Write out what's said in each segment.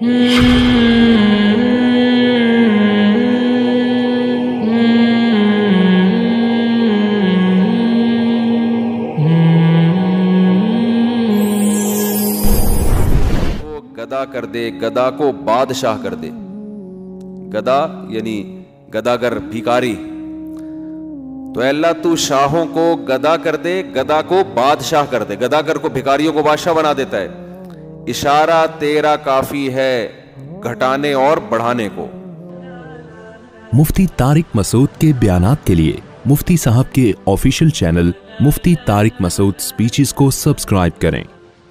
گدا کر دے، گدا کو بادشاہ کر دے. گدا یعنی گداگر، بھیکاری. تو اے اللہ تو شاہوں کو گدا کر دے، گدا کو بادشاہ کر دے. گداگر کو، بھیکاریوں کو بادشاہ بنا دیتا ہے. اشارہ تیرا کافی ہے گھٹانے اور بڑھانے کو. مفتی طارق مسعود کے بیانات کے لیے مفتی صاحب کے official channel Mufti Tariq Masood speeches کو سبسکرائب کریں.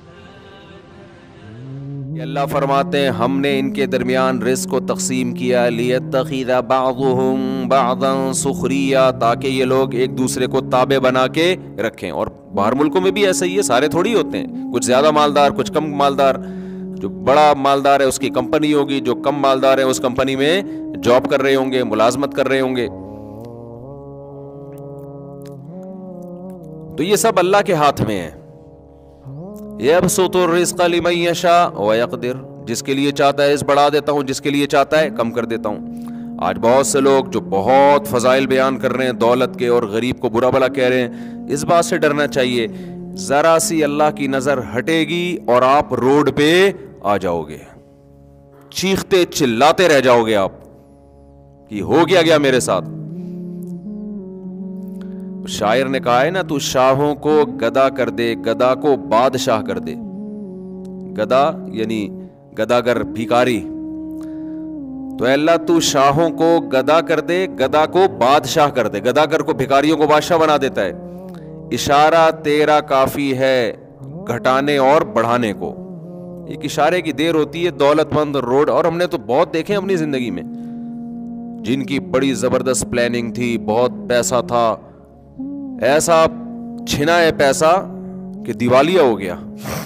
اللہ فرماتے ہیں ہم نے ان کے درمیان رزق کو تقسیم کیا لیتخذ بعضهم بعضا سخریا، تاکہ یہ لوگ ایک دوسرے کو تابع بنا کے رکھیں. اور باہر ملکوں میں بھی ایسا ہی ہے، سارے تھوڑی ہوتے ہیں، کچھ زیادہ مالدار کچھ کم مالدار. جو بڑا مالدار ہے اس کی کمپنی ہوگی، جو کم مالدار ہے اس کمپنی میں جاب کر رہے ہوں گے، ملازمت کر رہے ہوں گے. تو یہ سب اللہ کے ہاتھ میں ہے. یبسط الرزق لمن یشاء ویقدر، جس کے لیے چاہتا ہے اس بڑھا دیتا ہوں، جس کے لیے چاہتا ہے کم کر دیتا ہوں. آج بہت سے لوگ جو بہت فضائل بیان کر رہے ہیں دولت کے، اور غریب کو برا بھلا کہہ رہے ہیں. اس بات سے ڈرنا چاہیے، ذرا سی اللہ کی نظر ہٹے گی اور آپ روڈ پہ آ جاؤ گے، چیختے چلاتے رہ جاؤ گے آپ کہ ہو گیا میرے ساتھ. شاعر نے کہا ہے نا، تو شاہوں کو گدا کر دے، گدا کو بادشاہ کر دے. گدا یعنی گداگر، بھیکاری. تو اے اللہ تو شاہوں کو گدا کر دے، گدا کو بادشاہ کر دے. گداگر کو، بھیکاریوں کو بادشاہ بنا دیتا ہے. اشارہ تیرا کافی ہے گھٹانے اور بڑھانے کو. ایک اشارے کی دیر ہوتی ہے. دولت مند روڈ، اور ہم نے تو بہت دیکھے اپنی زندگی میں جن کی بڑی زبردست پلاننگ تھی، بہت پیسہ تھا، ایسا چھنا ہے پیسہ کہ دیوالیہ ہو گیا.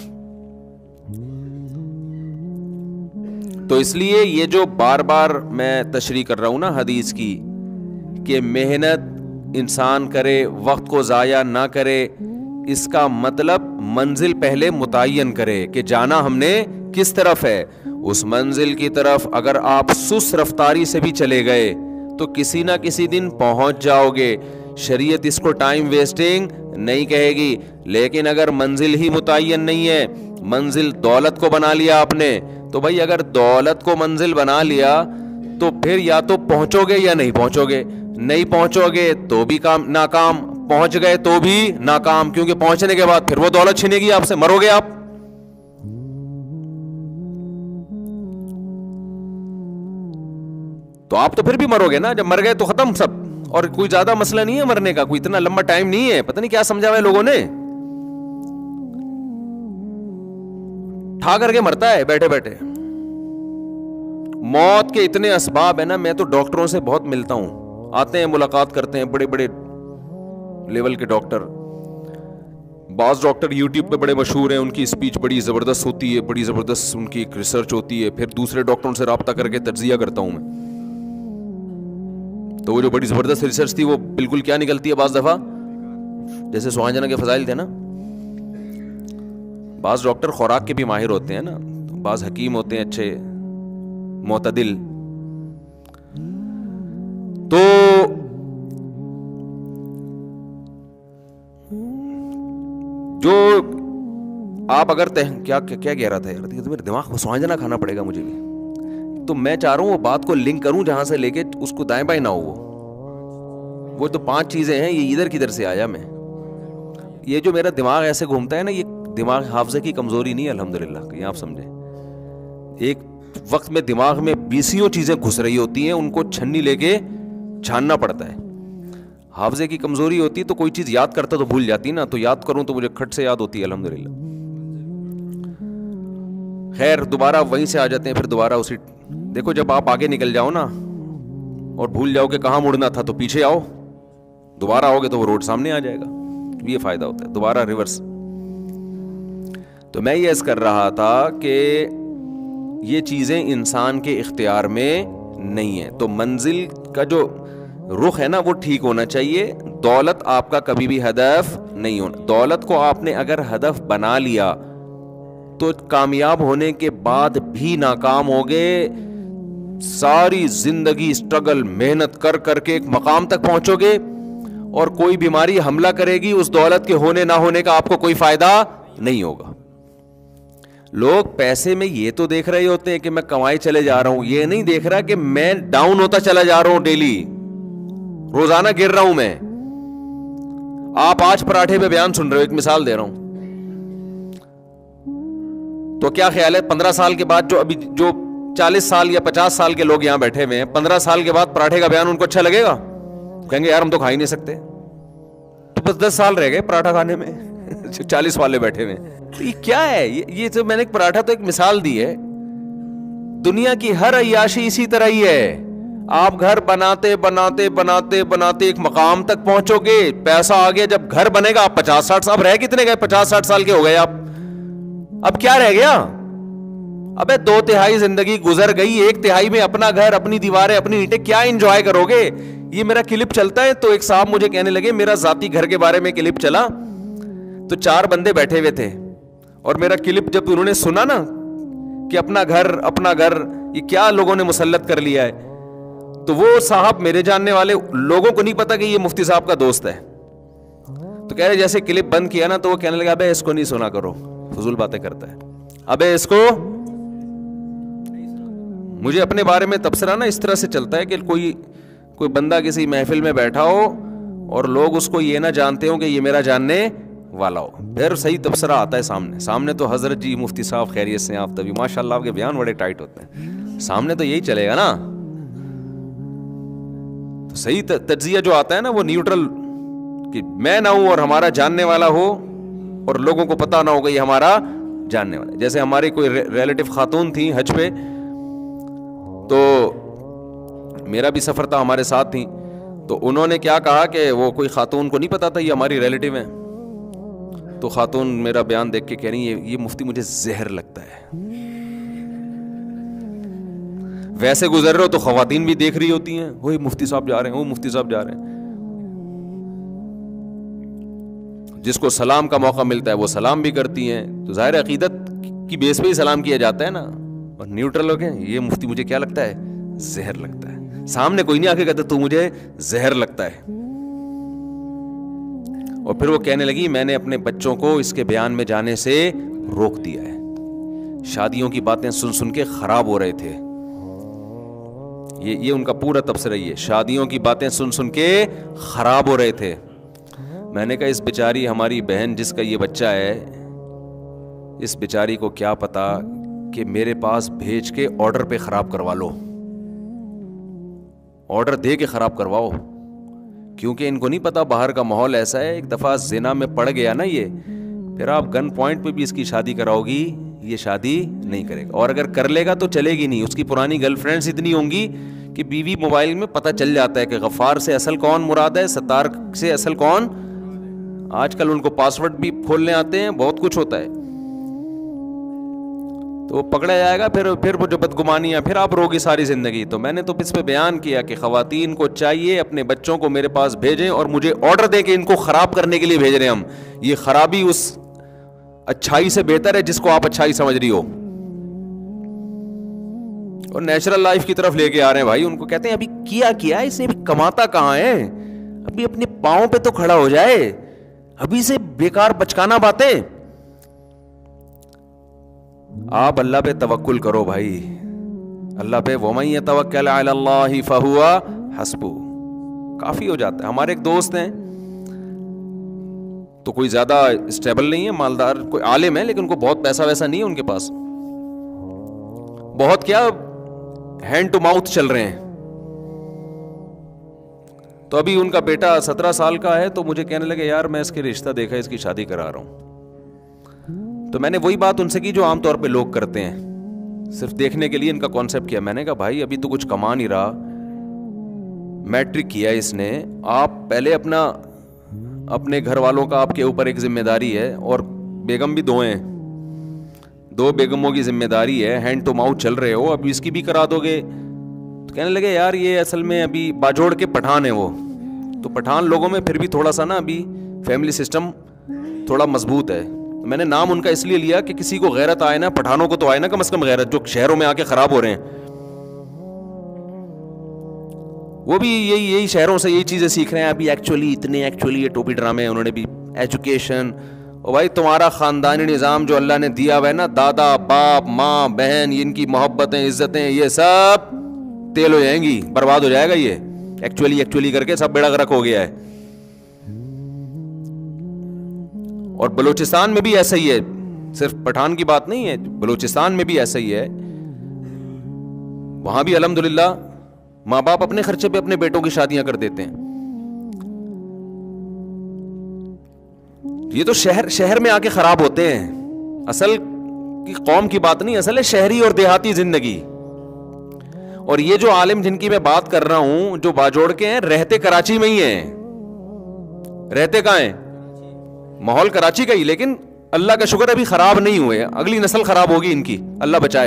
تو اس لیے یہ جو بار بار میں تشریح کر رہا ہوں نا حدیث کی، کہ محنت انسان کرے، وقت کو ضائع نہ کرے، اس کا مطلب منزل پہلے متعین کرے کہ جانا ہم نے کس طرف ہے. اس منزل کی طرف اگر آپ سست رفتاری سے بھی چلے گئے تو کسی نہ کسی دن پہنچ جاؤ گے. شریعت اس کو ٹائم ویسٹنگ نہیں کہے گی. لیکن اگر منزل ہی متعین نہیں ہے، منزل دولت کو بنا لیا آپ نے، تو بھائی اگر دولت کو منزل بنا لیا تو پھر یا تو پہنچو گے یا نہیں پہنچو گے. نہیں پہنچو گے تو بھی ناکام، پہنچ گئے تو بھی ناکام، کیونکہ پہنچنے کے بعد پھر وہ دولت چھینے گی آپ سے، مرو گے آپ. تو آپ تو پھر بھی مرو گے نا. جب مر گئے تو ختم سب. اور کوئی زیادہ مسئلہ نہیں ہے مرنے کا، کوئی اتنا لمبا ٹائم نہیں ہے. پتہ نہیں کیا سمجھا ہوا ہے لوگوں نے، ٹھا کر کے مرتا ہے بیٹھے بیٹھے. موت کے اتنے اسباب ہیں نا. میں تو ڈاکٹروں سے بہت ملتا ہوں، آتے ہیں ملاقات کرتے ہیں، بڑے بڑے لیول کے ڈاکٹر. بعض ڈاکٹر یوٹیوب پہ بڑے مشہور ہیں، ان کی اسپیچ بڑی زبردست ہوتی ہے، بڑی زبردست ان کی ایک ریسرچ ہوتی ہے. پھر دوسرے ڈاکٹروں سے رابطہ کر کے تجزیہ کرتا ہوں میں. تو وہ جو بڑی زبردست ریسرچ تھی وہ بالکل کیا نکلتی ہے بعض دفعہ، جیسے سہاجنا کے فضائل تھے نا. بعض ڈاکٹر خوراک کے بھی ماہر ہوتے ہیں نا، بعض حکیم ہوتے ہیں اچھے معتدل. تو جو آپ اگر کیا کہہ رہا تھا یار، میرے دماغ کو سہاجنا کھانا پڑے گا مجھے بھی. تو میں چاہ رہا ہوں وہ بات کو لنک کروں جہاں سے لے کے اس کو دائیں بائیں نہ ہو. وہ تو 5 چیزیں ہیں، یہ ادھر کدھر سے آیا. میں یہ جو میرا دماغ ایسے گھومتا ہے نا، یہ دماغ حافظے کی کمزوری نہیں ہے الحمدللہ، کہ آپ سمجھیں. ایک وقت میں دماغ میں 20 چیزیں گھس رہی ہوتی ہیں، ان کو چھنی لے کے چھاننا پڑتا ہے. حافظے کی کمزوری ہوتی تو کوئی چیز یاد کرتا تو بھول جاتی نا. تو یاد کروں تو مجھے کھٹ سے یاد ہوتی ہے الحمدللہ. خیر دوبارہ وہیں سے آ جاتے ہیں. پھر دوبارہ اسی، دیکھو جب آپ آگے نکل جاؤ نا اور بھول جاؤ کہ کہاں مڑنا تھا، تو پیچھے آؤ. دوبارہ آؤ گے تو وہ روڈ سامنے آ جائے گا. یہ فائدہ ہوتا ہے دوبارہ ریورس. تو میں یہ عرض کر رہا تھا کہ یہ چیزیں انسان کے اختیار میں نہیں ہیں. تو منزل کا جو رخ ہے نا وہ ٹھیک ہونا چاہیے. دولت آپ کا کبھی بھی ہدف نہیں ہونا. دولت کو آپ نے اگر ہدف بنا لیا تو کامیاب ہونے کے بعد بھی ناکام ہوگے. ساری زندگی اسٹرگل محنت کر کر کے ایک مقام تک پہنچو گے, اور کوئی بیماری حملہ کرے گی, اس دولت کے ہونے نہ ہونے کا آپ کو کوئی فائدہ نہیں ہوگا. لوگ پیسے میں یہ تو دیکھ رہے ہوتے ہیں کہ میں کمائی چلے جا رہا ہوں, یہ نہیں دیکھ رہا کہ میں ڈاؤن ہوتا چلا جا رہا ہوں, ڈیلی روزانہ گر رہا ہوں میں. آپ آج پراٹھے پہ بیان سن رہے ہو, ایک مثال دے رہا ہوں, تو کیا خیال ہے 15 سال کے بعد جو 40 سال یا 50 سال کے لوگ یہاں بیٹھے ہوئے ہیں, 15 سال کے بعد پراٹھے کا بیان ان کو اچھا لگے گا؟ کہیں گے یار ہم تو کھا ہی نہیں سکتے. تو بس 10 سال رہ گئے پراٹھا کھانے میں, 40 والے بیٹھے ہوئے. یہ کیا ہے؟ یہ تو میں نے پراٹھا تو ایک مثال دی ہے. دنیا کی ہر عیاشی اسی طرح ہی ہے. آپ گھر بناتے بناتے بناتے بناتے ایک مقام تک پہنچو گے, پیسہ آ گیا, جب گھر بنے گا آپ 50-60 سال رہ کتنے گئے, 50-60 سال کے ہو گئے آپ. اب کیا رہ گیا؟ ابے 2/3 زندگی گزر گئی, 1/3 میں اپنا گھر, اپنی دیواریں, اپنی اینٹیں, کیا انجوائے کرو گے؟ یہ میرا کلپ چلتا ہے تو ایک صاحب مجھے کہنے لگے, میرا ذاتی گھر کے بارے میں کلپ چلا تو 4 بندے بیٹھے ہوئے تھے, اور میرا کلپ جب انہوں نے سنا نا کہ اپنا گھر یہ کیا لوگوں نے مسلط کر لیا ہے, تو وہ صاحب میرے جاننے والے لوگوں کو نہیں پتا کہ یہ مفتی صاحب کا دوست ہے. تو کہہ رہے جیسے کلپ بند کیا نا تو وہ کہنے لگا ابے اس کو نہیں سنا کرو, فضول باتیں کرتا ہے. ابے اس کو, مجھے اپنے بارے میں تبصرہ نا اس طرح سے چلتا ہے کہ کوئی بندہ کسی محفل میں بیٹھا ہو اور لوگ اس کو یہ نہ جانتے ہوں کہ یہ میرا جاننے والا ہو, پھر صحیح تبصرہ آتا ہے سامنے تو حضرت جی مفتی صاحب خیریت سے آپ تبھی, ماشاء اللہ آپ کے بیان بڑے ٹائٹ ہوتے ہیں, سامنے تو یہی چلے گا نا. تو صحیح تجزیہ جو آتا ہے نا وہ نیوٹرل, کہ میں نہ ہوں اور ہمارا جاننے والا ہو اور لوگوں کو پتا نہ ہوگا یہ ہمارا جاننے والا. جیسے ہماری کوئی ریلیٹو خاتون تھیں حج پہ, تو میرا بھی سفر تھا, ہمارے ساتھ تھیں, تو انہوں نے کیا کہا کہ وہ کوئی خاتون کو نہیں پتا تھا یہ ہماری ریلیٹو ہیں, تو خاتون میرا بیان دیکھ کے کہہ رہی ہے یہ مفتی مجھے زہر لگتا ہے. ویسے گزر رہے ہو تو خواتین بھی دیکھ رہی ہوتی ہیں, وہ مفتی صاحب جا رہے ہیں, وہ مفتی صاحب جا رہے ہیں. جس کو سلام کا موقع ملتا ہے وہ سلام بھی کرتی ہیں, تو ظاہر عقیدت کی بیس پہ ہی سلام کیا جاتا ہے نا. اور نیوٹرل لوگ ہیں, یہ مفتی مجھے کیا لگتا ہے, زہر لگتا ہے. سامنے کوئی نہیں آ کے کہتا تو مجھے زہر لگتا ہے. اور پھر وہ کہنے لگی میں نے اپنے بچوں کو اس کے بیان میں جانے سے روک دیا ہے, شادیوں کی باتیں سن سن کے خراب ہو رہے تھے. یہ ان کا پورا تبصرہ یہ ہے, شادیوں کی باتیں سن سن کے خراب ہو رہے تھے. میں نے کہا اس بیچاری ہماری بہن جس کا یہ بچہ ہے, اس بیچاری کو کیا پتا کہ میرے پاس بھیج کے آرڈر پہ خراب کروا لو, آرڈر دے کے خراب کرواؤ, کیونکہ ان کو نہیں پتا باہر کا ماحول ایسا ہے. ایک دفعہ زنا میں پڑ گیا نا یہ, پھر آپ گن پوائنٹ پہ بھی اس کی شادی کراؤ گی, یہ شادی نہیں کرے گا. اور اگر کر لے گا تو چلے گی نہیں. اس کی پرانی گرل فرینڈز اتنی ہوں گی کہ بیوی موبائل میں پتہ چل جاتا ہے کہ غفار سے اصل کون مراد ہے, ستار سے اصل کون. آج کل ان کو پاسورڈ بھی کھولنے آتے ہیں, بہت کچھ ہوتا ہے, تو وہ پکڑا جائے گا. پھر وہ جو بدگمانیاں پھر آپ روگی ساری زندگی. تو میں نے تو اس پہ بیان کیا کہ خواتین کو چاہیے اپنے بچوں کو میرے پاس بھیجیں اور مجھے آرڈر دیں کہ ان کو خراب کرنے کے لیے بھیج رہے ہیں ہم. یہ خرابی اس اچھائی سے بہتر ہے جس کو آپ اچھائی سمجھ رہی ہو, اور نیچرل لائف کی طرف لے کے آ رہے ہیں بھائی. ان کو کہتے ہیں ابھی کیا اس نے, ابھی کماتا کہاں ہے, ابھی اپنے پاؤں پہ تو کھڑا ہو جائے, ابھی سے بیکار بچکانا باتیں. آپ اللہ پہ توکل کرو بھائی, اللہ پہ. وَمَن يَتَوَكَّلْ عَلَى اللَّهِ فَهُوَ حَسْبُهُ, کافی ہو جاتا ہے. ہمارے ایک دوست ہیں تو کوئی زیادہ اسٹیبل نہیں ہے, مالدار, کوئی عالم ہے لیکن ان کو بہت پیسہ ویسا نہیں ہے ان کے پاس, بہت کیا ہینڈ ٹو ماؤتھ چل رہے ہیں. تو ابھی ان کا بیٹا 17 سال کا ہے, تو مجھے کہنے لگے یار میں اس کے رشتہ دیکھا, اس کی شادی کرا رہا ہوں. تو میں نے وہی بات ان سے کی جو عام طور پہ لوگ کرتے ہیں, صرف دیکھنے کے لیے ان کا کانسیپٹ کیا. میں نے کہا بھائی ابھی تو کچھ کما نہیں رہا, میٹرک کیا اس نے, آپ پہلے اپنے گھر والوں کا آپ کے اوپر ایک ذمہ داری ہے, اور بیگم بھی 2 ہیں, 2 بیگموں کی ذمہ داری ہے, ہینڈ ٹو ماؤتھ چل رہے ہو, ابھی اس کی بھی کرا دو گے. تو کہنے لگے یار یہ اصل میں ابھی باجوڑ کے پٹھان ہے وہ, تو پٹھان لوگوں میں پھر بھی تھوڑا سا نا ابھی فیملی سسٹم تھوڑا مضبوط ہے, میں نے نام ان کا اس لیے لیا کہ کسی کو غیرت آئے نا, پٹھانوں کو تو آئے نا کم از کم غیرت, جو شہروں میں آ کے خراب ہو رہے ہیں. وہ بھی یہی شہروں سے یہی چیزیں سیکھ رہے ہیں ابھی. ایکچولی یہ ٹوپی ڈرامے انہوں نے بھی. ایجوکیشن, اور بھائی تمہارا خاندانی نظام جو اللہ نے دیا ہوا ہے نا, دادا باپ ماں بہن, ان کی محبتیں عزتیں یہ سب تیل ہو جائیں گی, برباد ہو جائے گا. یہ ایکچولی کر کے سب بیڑا غرق ہو گیا ہے. اور بلوچستان میں بھی ایسا ہی ہے, صرف پٹھان کی بات نہیں ہے, بلوچستان میں بھی ایسا ہی ہے. وہاں بھی الحمدللہ ماں باپ اپنے خرچے پہ اپنے بیٹوں کی شادیاں کر دیتے ہیں. یہ تو شہر میں آ کے خراب ہوتے ہیں. اصل کی قوم کی بات نہیں, اصل ہے شہری اور دیہاتی زندگی. اور یہ جو عالم جن کی میں بات کر رہا ہوں, جو باجوڑ کے ہیں, رہتے کراچی میں ہی ہیں. رہتے کہاں ہیں؟ ماحول کراچی کا ہی, لیکن اللہ کا شکر ابھی خراب نہیں ہوئے. اگلی نسل خراب ہوگی ان کی, اللہ بچائے.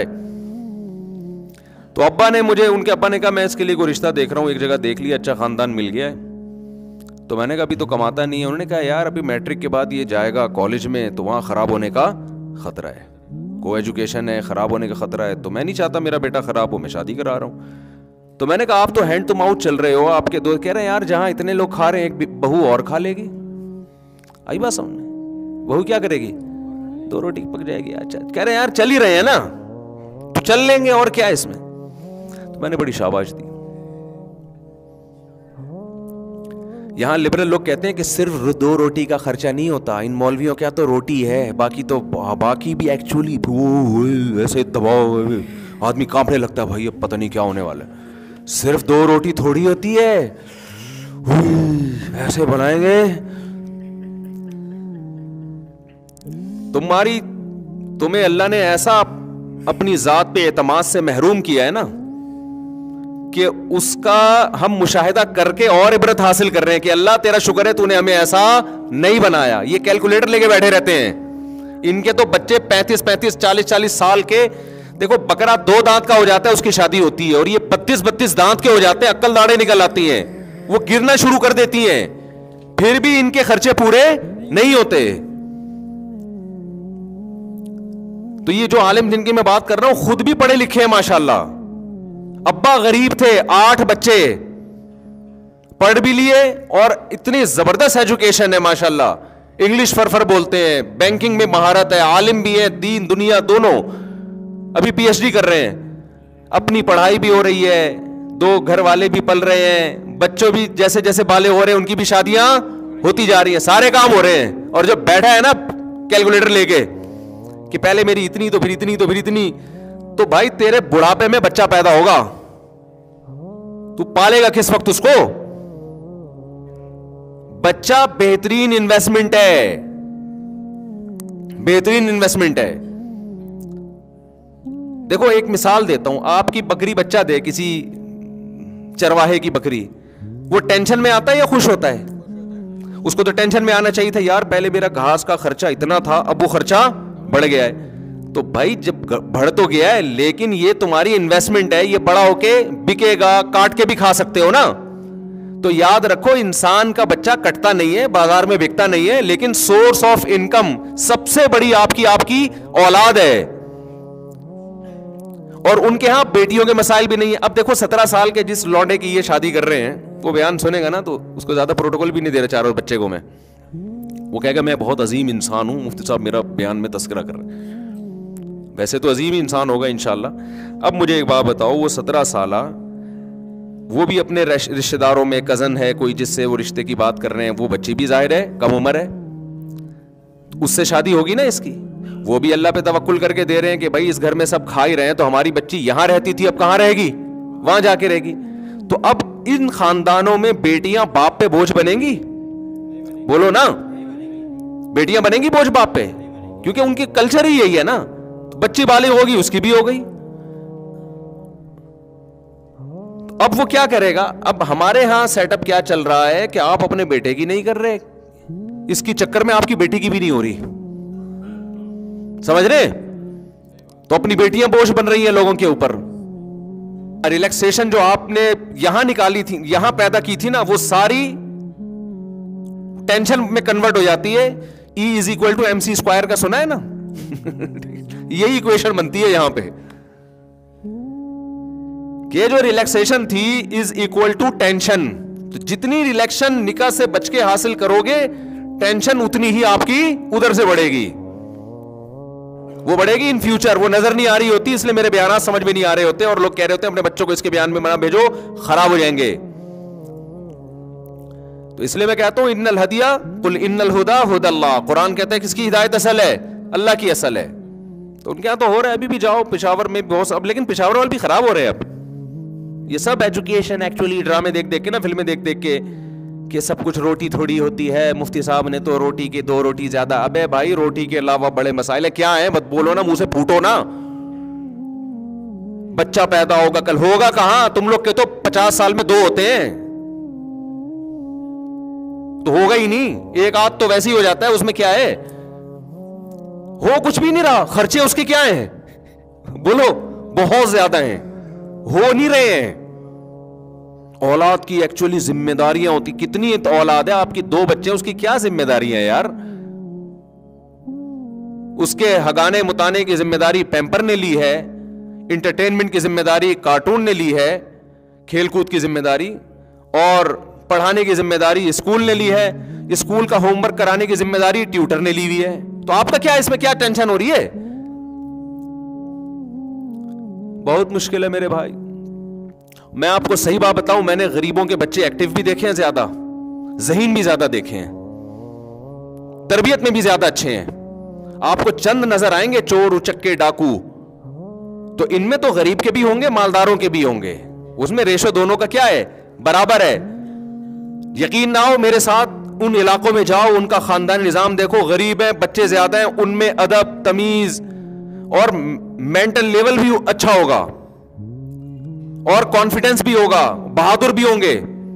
تو ابا نے مجھے, ان کے ابا نے کہا میں اس کے لیے کوئی رشتہ دیکھ رہا ہوں, ایک جگہ دیکھ لیا, اچھا خاندان مل گیا ہے. تو میں نے کہا ابھی تو کماتا نہیں ہے. انہوں نے کہا یار ابھی میٹرک کے بعد یہ جائے گا کالج میں, تو وہاں خراب ہونے کا خطرہ ہے, کو ایجوکیشن ہے, خراب ہونے کا خطرہ ہے. تو میں نہیں چاہتا میرا بیٹا خراب ہو, میں شادی کرا رہا ہوں. تو میں نے کہا آپ تو ہینڈ ٹو ماؤتھ چل رہے ہو, آپ کے دوست کہہ رہے ہیں یار جہاں اتنے لوگ کھا رہے ہیں ایک بہو اور کھا لے گی. آئی بات سامنے, بہو کیا کرے گی, 2 روٹی پک جائے گی. اچھا کہہ رہے ہیں یار چل ہی رہے ہیں نا, تو چل لیں گے اور کیا اس میں. تو میں نے بڑی شاباش دی. یہاں لبرل لوگ کہتے ہیں کہ صرف 2 روٹی کا خرچہ نہیں ہوتا, ان مولویوں کیا تو روٹی ہے, باقی بھی ایکچولی ایسے دباؤ, آدمی کانپنے لگتا ہے بھائی اب پتہ نہیں کیا ہونے والا ہے. صرف 2 روٹی تھوڑی ہوتی ہے, ایسے بنائیں گے تمہیں اللہ نے ایسا اپنی ذات پہ اعتماد سے محروم کیا ہے نا کہ اس کا ہم مشاہدہ کر کے اور عبرت حاصل کر رہے ہیں کہ اللہ تیرا شکر ہے تو نے ہمیں ایسا نہیں بنایا. یہ کیلکولیٹر لے کے بیٹھے رہتے ہیں, ان کے تو بچے 35 40 سال کے, دیکھو بکرا 2 دانت کا ہو جاتا ہے اس کی شادی ہوتی ہے, اور یہ 32 دانت کے ہو جاتے ہیں, عقل داڑیں نکل آتی ہیں, وہ گرنا شروع کر دیتی ہیں, پھر بھی ان کے خرچے پورے نہیں ہوتے. تو یہ جو عالم جن کی میں بات کر رہا ہوں خود بھی پڑھے لکھے ہیں ماشاءاللہ. ابا غریب تھے, 8 بچے, پڑھ بھی لیے, اور اتنی زبردست ایجوکیشن ہے ماشاءاللہ, انگلش فرفر بولتے ہیں, بینکنگ میں مہارت ہے, عالم بھی ہے, دین دنیا دونوں, ابھی پی ایچ ڈی کر رہے ہیں, اپنی پڑھائی بھی ہو رہی ہے, 2 گھر والے بھی پل رہے ہیں, بچوں بھی جیسے جیسے بالے ہو رہے ہیں ان کی بھی شادیاں ہوتی جا رہی ہیں, سارے کام ہو رہے ہیں. اور جب بیٹھا ہے نا کیلکولیٹر لے کے کہ پہلے میری اتنی تو پھر اتنی تو پھر اتنی, تو بھائی تیرے بڑھاپے میں بچہ پیدا ہوگا, تو پالے گا کس وقت اس کو؟ بچہ بہترین انویسٹمنٹ ہے, بہترین انویسٹمنٹ ہے. دیکھو ایک مثال دیتا ہوں, آپ کی بکری بچہ دے, کسی چرواہے کی بکری, وہ ٹینشن میں آتا ہے یا خوش ہوتا ہے؟ اس کو تو ٹینشن میں آنا چاہیے تھا, یار پہلے میرا گھاس کا خرچہ اتنا تھا, اب وہ خرچہ بڑھ گیا ہے. تو بھائی جب بڑھ تو گیا ہے, لیکن یہ تمہاری انویسٹمنٹ ہے, یہ بڑا ہو کے بکے گا, کاٹ کے بھی کھا سکتے ہو نا. تو یاد رکھو انسان کا بچہ کٹتا نہیں ہے, بازار میں بکتا نہیں ہے, لیکن سورس آف انکم سب سے بڑی آپ کی اولاد ہے. اور ان کے ہاں بیٹیوں کے مسائل بھی نہیں ہے. اب دیکھو 17 سال کے جس لونڈے کی یہ شادی کر رہے ہیں, وہ بیان سنے گا نا تو اس کو زیادہ پروٹوکول بھی نہیں دے رہا 4 بچے کو. میں وہ کہے گا میں بہت عظیم انسان ہوں, مفتی صاحب میرا بیان میں تذکرہ کر رہے ہیں, ویسے تو عظیم انسان ہوگا انشاءاللہ. اب مجھے ایک بات بتاؤ, وہ 17 سالہ, وہ بھی اپنے رشتہ داروں میں کزن ہے کوئی جس سے وہ رشتے کی بات کر رہے ہیں, وہ بچی بھی ظاہر ہے کم عمر ہے, اس سے شادی ہوگی نا اس کی. وہ بھی اللہ پہ توکل کر کے دے رہے ہیں کہ بھائی اس گھر میں سب کھا ہی رہے ہیں, تو ہماری بچی یہاں رہتی تھی اب کہاں رہے گی, وہاں جا کے رہے گی. تو اب ان خاندانوں میں بیٹیاں باپ پہ بوجھ بنیں گی؟ بولو نا, بیٹیاں بنیں گی بوجھ باپ پہ, کیونکہ ان کی کلچر ہی یہی ہے نا. بچی بالغ ہوگی, اس کی بھی ہو گئی, اب وہ کیا کرے گا؟ اب ہمارے ہاں سیٹ اپ کیا چل رہا ہے کہ آپ اپنے بیٹے کی نہیں کر رہے, اس کی چکر میں آپ کی بیٹی کی بھی نہیں ہو رہی, سمجھ رہے؟ تو اپنی بیٹیاں بوجھ بن رہی ہیں لوگوں کے اوپر. ریلیکسیشن جو آپ نے یہاں نکالی تھی, یہاں پیدا کی تھی نا, وہ ساری ٹینشن میں کنورٹ ہو جاتی ہے E is equal to MC square का सुना है ना? यही इक्वेशन बनती है यहां पे कि जो रिलैक्सेशन थी इज इक्वल टू टेंशन. तो जितनी रिलैक्सेशन निकाह से बच के हासिल करोगे, टेंशन उतनी ही आपकी उधर से बढ़ेगी. वो बढ़ेगी इन फ्यूचर. वो नजर नहीं आ रही होती, इसलिए मेरे बयान समझ में नहीं आ रहे होते और लोग कह रहे होते हैं अपने बच्चों को इसके बयान में मना भेजो, खराब हो जाएंगे. तो इसलिए मैं कहता हूं इन्नल हदिया कुल इन्नल हुदा हुदल्लाह. कुरान कहता है किसकी हिदायत असल है? अल्लाह की असल है. तो उनके यहां तो हो रहा है. अभी भी जाओ पेशावर में बहुत, अब लेकिन पेशावर वाले भी खराब हो रहे हैं. अब ये सब एजुकेशन एक्चुअली ड्रामे देख देख के ना, फिल्में देख देख के, कि सब कुछ रोटी थोड़ी होती है. मुफ्ती साहब ने तो रोटी की 2 रोटी ज्यादा. अबे भाई रोटी के अलावा बड़े मसाइल क्या हैं? मत बोलो ना, मुंह से फूटो ना. बच्चा पैदा होगा कल, होगा कहां? तुम लोग के तो 50 साल में 2 होते हैं, तो होगा ही नहीं. एक आध तो वैसे ही हो जाता है, उसमें क्या है? हो कुछ भी नहीं रहा. खर्चे उसके क्या हैं? बोलो, बहुत ज्यादा हैं. हो नहीं रहे हैं. औलाद की एक्चुअली जिम्मेदारियां होती. कितनी औलाद है आपकी? 2 बच्चे, उसकी क्या जिम्मेदारियां है यार? उसके हगाने मुताने की जिम्मेदारी पैम्पर ने ली है, इंटरटेनमेंट की जिम्मेदारी कार्टून ने ली है, खेलकूद की जिम्मेदारी, और पढ़ाने की जिम्मेदारी स्कूल ने ली है, स्कूल का होमवर्क कराने की जिम्मेदारी ट्यूटर ने ली हुई है. तो आपका क्या, इसमें क्या टेंशन हो रही है? बहुत मुश्किल है मेरे भाई. मैं आपको सही बात बताऊं, मैंने गरीबों के बच्चे एक्टिव भी देखे हैं ज्यादा, ज़हीन भी ज्यादा देखे हैं, तरबियत में भी ज्यादा अच्छे हैं. आपको चंद नजर आएंगे चोर उचक्के डाकू, तो इनमें तो गरीब के भी होंगे, मालदारों के भी होंगे. उसमें रेशो दोनों का क्या है? बराबर है. यकीन ना हो, मेरे साथ उन इलाकों में जाओ, उनका खानदानी निजाम देखो. गरीब है, बच्चे ज्यादा हैं, उनमें अदब तमीज और मेंटल लेवल भी अच्छा होगा, और कॉन्फिडेंस भी होगा, बहादुर भी होंगे.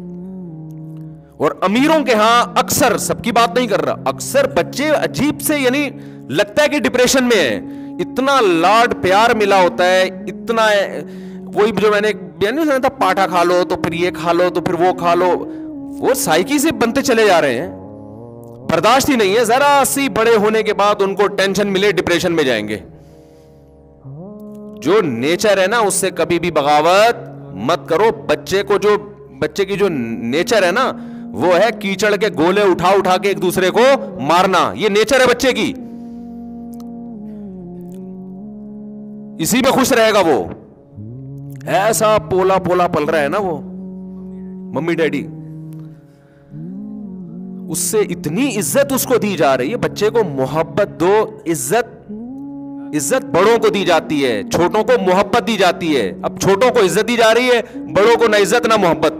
और अमीरों के यहां अक्सर, सबकी बात नहीं कर रहा, अक्सर बच्चे अजीब से, यानी लगता है कि डिप्रेशन में है. इतना लाड प्यार मिला होता है, इतना वही जो मैंने बयान नहीं सुना था, पाठा खा लो तो फिर ये खा लो तो फिर वो खा लो. वो साइकी से बनते चले जा रहे हैं. बर्दाश्त ही नहीं है. जरा सी बड़े होने के बाद उनको टेंशन मिले, डिप्रेशन में जाएंगे. जो नेचर है ना, उससे कभी भी बगावत मत करो. बच्चे की जो नेचर है ना, वो है कीचड़ के गोले उठा उठा के एक दूसरे को मारना. ये नेचर है बच्चे की. इसी में खुश रहेगा वो. ऐसा पोला पोला पल रहा है ना वो मम्मी डैडी, उससे इतनी इज्जत उसको दी जा रही है. बच्चे को मोहब्बत दो, इज्जत बड़ों को दी जाती है, छोटों को मोहब्बत दी जाती है. अब छोटों को इज्जत दी जा रही है, बड़ों को ना इज्जत ना मोहब्बत.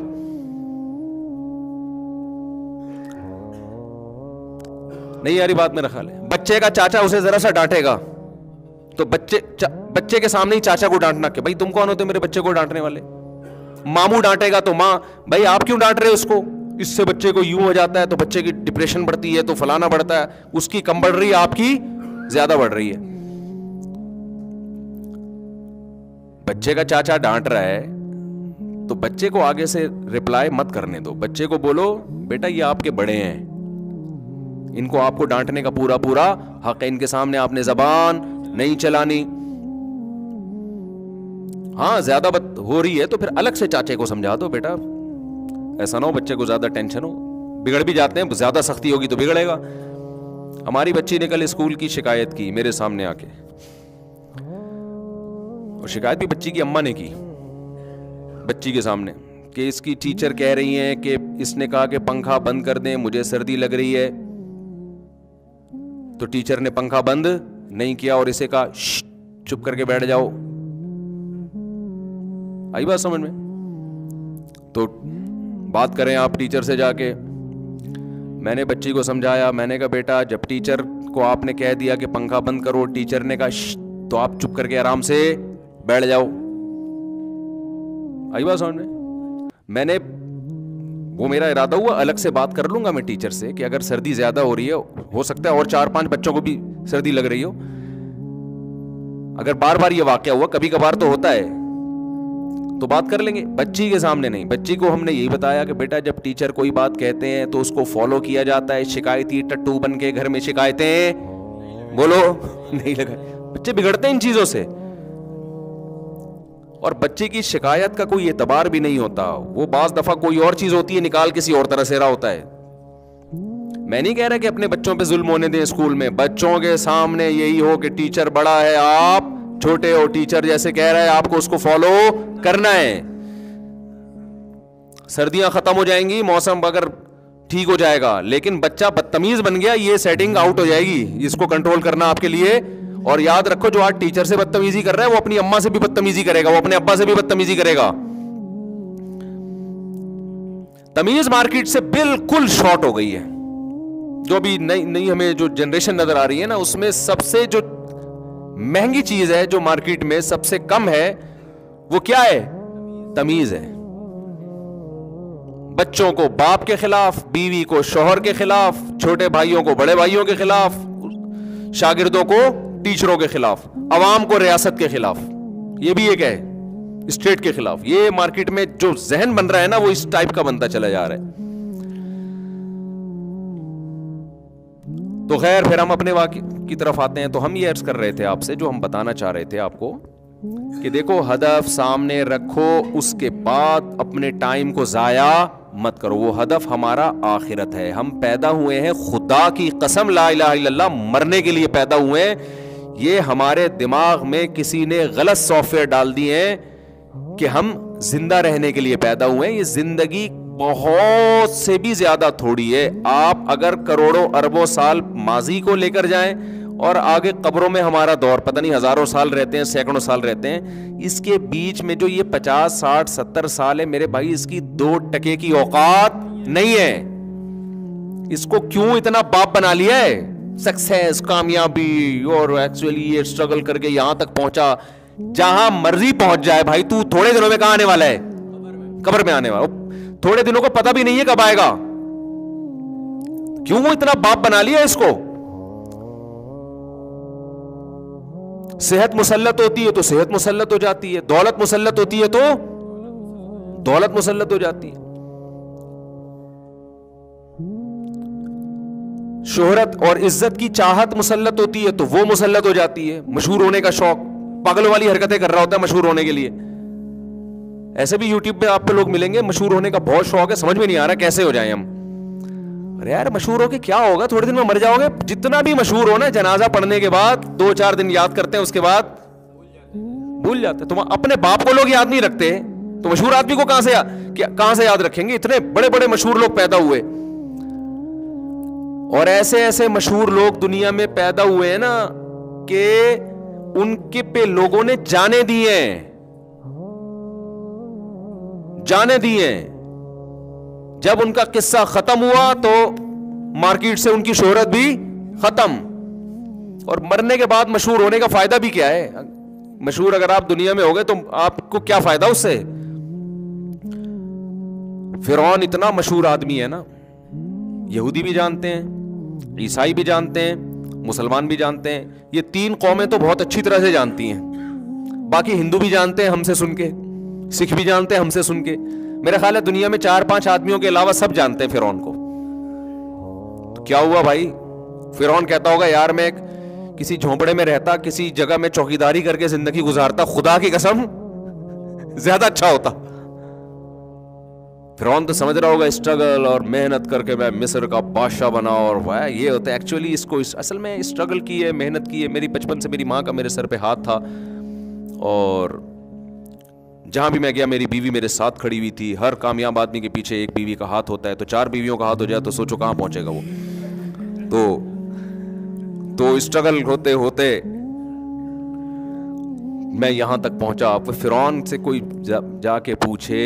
नहीं यारी बात मेरा ख्याल है. बच्चे का चाचा उसे जरा सा डांटेगा तो बच्चे के सामने ही चाचा को डांटना कि भाई तुम कौन होते मेरे बच्चे को डांटने वाले. मामू डांटेगा तो मां, भाई आप क्यों डांट रहे हो उसको, इससे बच्चे को यूं हो जाता है, तो बच्चे की डिप्रेशन बढ़ती है, तो फलाना बढ़ता है. उसकी कम बढ़ रही है, आपकी ज्यादा बढ़ रही है. बच्चे का चाचा डांट रहा है तो बच्चे को आगे से रिप्लाई मत करने दो. बच्चे को बोलो बेटा ये आपके बड़े हैं, इनको आपको डांटने का पूरा पूरा हक है, इनके सामने आपने जबान नहीं चलानी. हाँ ज्यादा बात हो रही है तो फिर अलग से चाचे को समझा दो, बेटा ऐसा ना हो बच्चे को ज्यादा टेंशन हो. बिगड़ भी जाते हैं, ज्यादा सख्ती होगी तो बिगड़ेगा. हमारी बच्ची ने कल स्कूल की शिकायत की मेरे सामने आके, और शिकायत भी बच्ची की अम्मा ने की बच्ची के सामने, कि इसकी टीचर कह रही हैं कि इसने कहा कि पंखा बंद कर दें, मुझे सर्दी लग रही है. तो टीचर ने पंखा बंद नहीं किया और इसे कहा चुप करके बैठ जाओ. आई बात समझ में? तो बात करें आप टीचर से जाके. मैंने बच्ची को समझाया, मैंने कहा बेटा जब टीचर को आपने कह दिया कि पंखा बंद करो, टीचर ने कहा तो आप चुप करके आराम से बैठ जाओ. आई बात समझ में? मैंने, वो मेरा इरादा हुआ अलग से बात कर लूंगा मैं टीचर से कि अगर सर्दी ज्यादा हो रही है, हो सकता है और 4-5 बच्चों को भी सर्दी लग रही हो, अगर बार बार ये वाकया हुआ, कभी कभार तो होता है, تو بات کر لیں گے, بچی کے سامنے نہیں. بچی کو ہم نے یہی بتایا کہ بیٹا جب ٹیچر کوئی بات کہتے ہیں تو اس کو فالو کیا جاتا ہے. شکایتی ٹٹو بن کے گھر میں شکایتیں بولو نہیں لگائے. بچے بگڑتے ہیں ان چیزوں سے, اور بچے کی شکایت کا کوئی اعتبار بھی نہیں ہوتا. وہ بعض دفعہ کوئی اور چیز ہوتی ہے, نکال کسی اور طرح سے رہا ہوتا ہے. میں نہیں کہہ رہا کہ اپنے بچوں پہ ظلم ہونے دیں اسکول میں. بچوں کے سامنے یہی ہو کہ ٹیچر بڑا ہے, آپ چھوٹے ہو, ٹیچر جیسے کہہ رہا ہے آپ کو اس کو فالو کرنا ہے. سردیاں ختم ہو جائیں گی, موسم اگر ٹھیک ہو جائے گا, لیکن بچہ بدتمیز بن گیا, یہ سیٹنگ آؤٹ ہو جائے گی. اس کو کنٹرول کرنا آپ کے لیے. اور یاد رکھو جو آج ٹیچر سے بدتمیزی کر رہا ہے وہ اپنی اماں سے بھی بدتمیزی کرے گا, وہ اپنے ابا سے بھی بدتمیزی کرے گا. تمیز مارکیٹ سے بالکل شارٹ ہو گئی ہے. جو بھی نئی ہمیں جو جنریشن نظر آ رہی ہے نا, اس میں سب سے جو مہنگی چیز ہے جو مارکیٹ میں سب سے کم ہے وہ کیا ہے؟ تمیز ہے. بچوں کو باپ کے خلاف, بیوی کو شوہر کے خلاف, چھوٹے بھائیوں کو بڑے بھائیوں کے خلاف, شاگردوں کو ٹیچروں کے خلاف, عوام کو ریاست کے خلاف, یہ بھی ایک ہے اسٹیٹ کے خلاف. یہ مارکیٹ میں جو ذہن بن رہا ہے نا وہ اس ٹائپ کا بنتا چلا جا رہا ہے. تو خیر پھر ہم اپنے واقع کی طرف آتے ہیں. تو ہم یہ عرض کر رہے تھے آپ سے, جو ہم بتانا چاہ رہے تھے آپ کو کہ دیکھو ہدف سامنے رکھو, اس کے بعد اپنے ٹائم کو ضائع مت کرو. وہ ہدف ہمارا آخرت ہے. ہم پیدا ہوئے ہیں, خدا کی قسم لا الہ الا اللہ, مرنے کے لیے پیدا ہوئے ہیں. یہ ہمارے دماغ میں کسی نے غلط سافٹ ویئر ڈال دیے ہیں کہ ہم زندہ رہنے کے لیے پیدا ہوئے ہیں. یہ زندگی بہت سے بھی زیادہ تھوڑی ہے. آپ اگر کروڑوں اربوں سال ماضی کو لے کر جائیں اور آگے قبروں میں ہمارا دور پتہ نہیں ہزاروں سال رہتے ہیں, سینکڑوں سال رہتے ہیں, اس کے بیچ میں جو یہ 50 60 70 سال ہے میرے بھائی, اس کی 2% کی اوقات نہیں ہے. اس کو کیوں اتنا باپ بنا لیا ہے؟ سکسیس, کامیابی, اور ایکچولی یہ اسٹرگل کر کے یہاں تک پہنچا. جہاں مرضی پہنچ جائے بھائی, تو تھوڑے دنوں میں کہاں آنے والا ہے؟ قبر میں آنے والا. تھوڑے دنوں کو پتہ بھی نہیں ہے کب آئے گا. کیوں اتنا باپ بنا لیا اس کو؟ صحت مسلط ہوتی ہے تو صحت مسلط ہو جاتی ہے, دولت مسلط ہوتی ہے تو دولت مسلط ہو جاتی ہے, شہرت اور عزت کی چاہت مسلط ہوتی ہے تو وہ مسلط ہو جاتی ہے. مشہور ہونے کا شوق, پاگلوں والی حرکتیں کر رہا ہوتا ہے مشہور ہونے کے لیے. ایسے بھی یوٹیوب پہ آپ پہ لوگ ملیں گے, مشہور ہونے کا بہت شوق ہے, سمجھ میں نہیں آ رہا کیسے ہو جائیں ہم. ارے یار مشہور ہو کے کیا ہوگا, تھوڑے دن میں مر جاؤ گے. جتنا بھی مشہور ہو نا, جنازہ پڑھنے کے بعد 2-4 دن یاد کرتے ہیں, اس کے بعد بھول جاتے. تم اپنے باپ کو لوگ یاد نہیں رکھتے تو مشہور آدمی کو کہاں سے یاد رکھیں گے؟ اتنے بڑے بڑے مشہور لوگ پیدا ہوئے, اور ایسے ایسے مشہور لوگ دنیا میں پیدا ہوئے ہیں نا کہ ان کے پہ لوگوں نے جانے دیے ہیں. جب ان کا قصہ ختم ہوا تو مارکیٹ سے ان کی شہرت بھی ختم. اور مرنے کے بعد مشہور ہونے کا فائدہ بھی کیا ہے؟ مشہور اگر آپ دنیا میں ہو گئے تو آپ کو کیا فائدہ اس سے؟ فرعون اتنا مشہور آدمی ہے نا, یہودی بھی جانتے ہیں, عیسائی بھی جانتے ہیں, مسلمان بھی جانتے ہیں. یہ 3 قومیں تو بہت اچھی طرح سے جانتی ہیں. باقی ہندو بھی جانتے ہیں ہم سے سن کے, سکھ بھی جانتے ہیں ہم سے سن کے. میرا خیال ہے دنیا میں 4-5 آدمیوں کے علاوہ سب جانتے ہیں فرعون کو. تو کیا ہوا بھائی؟ فرعون کہتا ہوگا یار میں کسی جھونپڑے میں رہتا, کسی جگہ میں چوکیداری کر کے زندگی گزارتا, خدا کی قسم زیادہ اچھا ہوتا. فرعون تو سمجھ رہا ہوگا اسٹرگل اور محنت کر کے میں مصر کا بادشاہ بنا, اور یہ ہوتا ہے. ایکچولی اس کو اصل میں اسٹرگل کی ہے, محنت کی ہے. میری بچپن سے میری ماں کا میرے سر پہ ہاتھ تھا, اور جہاں بھی میں گیا میری بیوی میرے ساتھ کھڑی ہوئی تھی. ہر کامیاب آدمی کے پیچھے ایک بیوی کا ہاتھ ہوتا ہے, تو 4 بیویوں کا ہاتھ ہو جائے تو سوچو کہاں پہنچے گا وہ. تو اسٹرگل ہوتے ہوتے میں یہاں تک پہنچا. آپ فرعون سے کوئی جا کے پوچھے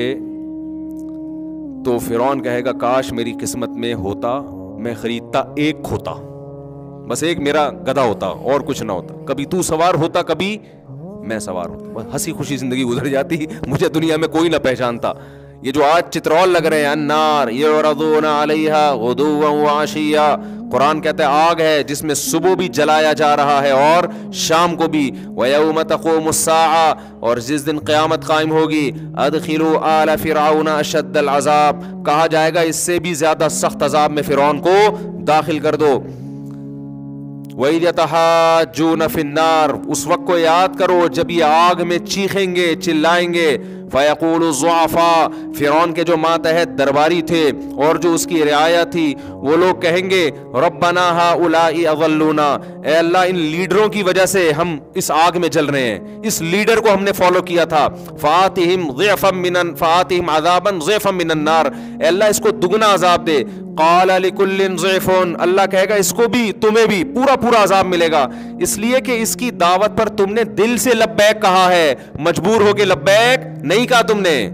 تو فرعون کہے گا کاش میری قسمت میں ہوتا, میں خریدتا ایک کھوتا, بس ایک میرا گدھا ہوتا اور کچھ نہ ہوتا. کبھی تو سوار ہوتا, کبھی میں سوار ہوتا, بس ہنسی خوشی زندگی گزر جاتی. مجھے دنیا میں کوئی نہ پہچانتا. یہ جو آج چترول لگ رہے ہیں, النار یعرضون علیہا غدوا وعشیا, قرآن کہتا ہے آگ ہے جس میں صبح بھی جلایا جا رہا ہے اور شام کو بھی. وَيَوْمَ تَقُومُ السَّاعَةُ اور جس دن قیامت قائم ہوگی أَدْخِلُوا آلَ فِرْعَوْنَ أَشَدَّ الْعَذَابِ کہا جائے گا اس سے بھی زیادہ سخت عذاب میں فرعون کو داخل کر دو. وَإِذْ يَتَحَاجُّونَ فِي النَّارِ اس وقت کو یاد کرو جب یہ آگ میں چیخیں گے چلائیں گے. فَيَقُولُ الضُّعَفَاءُ فرعون کے جو ماتحت درباری تھے اور جو اس کی رعایا تھی وہ لوگ کہیں گے رَبَّنَا هَؤُلَاءِ أَضَلُّونَا اے اللہ ان لیڈروں کی وجہ سے ہم اس آگ میں جل رہے ہیں, اس لیڈر کو ہم نے فالو کیا تھا. فَآتِهِمْ عَذَابًا ضِعْفًا مِّنَ النَّارِ اے اللہ اس کو دگنا عذاب دے. قَالَ لِكُلٍّ ضِعْفٌ اللہ کہے گا اس کو بھی تمہیں بھی پورا عذاب ملے گا, اس لیے کہ اس کی دعوت پر تم نے دل سے لبیک کہا ہے, مجبور ہو کے لبیک نہیں کہا تم نے.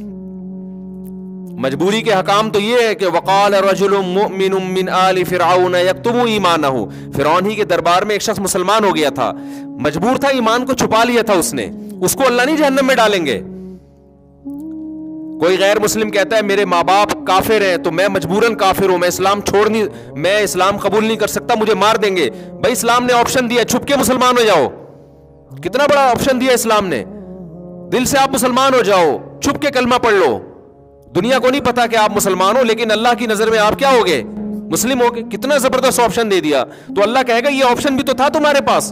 مجبوری کے حکام تو یہ ہے کہ وقال رجل مؤمن من آل فرعون یکتم ایمانہ فرعون ہی کے دربار میں ایک شخص مسلمان ہو گیا تھا, مجبور تھا, ایمان کو چھپا لیا تھا اس نے, اس کو اللہ نہیں جہنم میں ڈالیں گے. کوئی غیر مسلم کہتا ہے میرے ماں باپ کافر ہیں تو میں مجبوراً کافر ہوں, میں اسلام قبول نہیں کر سکتا, مجھے مار دیں گے. بھائی اسلام نے آپشن دیا چھپ کے مسلمان ہو جاؤ, کتنا بڑا آپشن دیا اسلام نے. دل سے آپ مسلمان ہو جاؤ, چھپ کے کلمہ پڑھ لو, دنیا کو نہیں پتا کہ آپ مسلمان ہو لیکن اللہ کی نظر میں آپ کیا ہو گئے, مسلم ہو گئے. کتنا زبردست آپشن دے دیا. تو اللہ کہے گا یہ آپشن بھی تو تھا تمہارے پاس,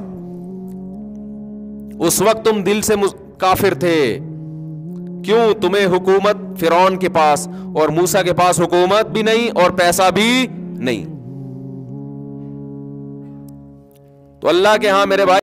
اس وقت تم دل سے کافر تھے. کیوں؟ تمہیں حکومت فرعون کے پاس اور موسیٰ کے پاس حکومت بھی نہیں اور پیسہ بھی نہیں. تو اللہ کے ہاں میرے بھائی